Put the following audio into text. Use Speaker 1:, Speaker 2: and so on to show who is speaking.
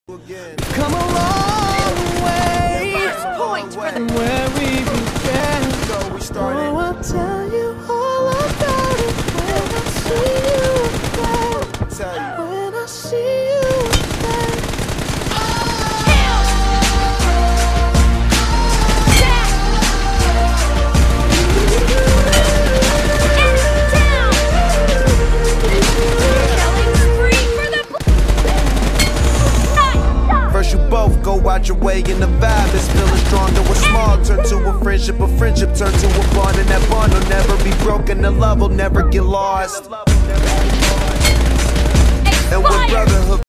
Speaker 1: Come a long way
Speaker 2: Point for the
Speaker 1: where we began.
Speaker 3: So we started.
Speaker 1: Oh, I'll tell you all about it when I see you again.
Speaker 3: Tell you.
Speaker 1: When I see you again.
Speaker 3: First you both go out your way and the vibe is feeling stronger. What's small turn to a friendship turn to a bond, and that bond will never be broken. The love will never get lost. And when brotherhood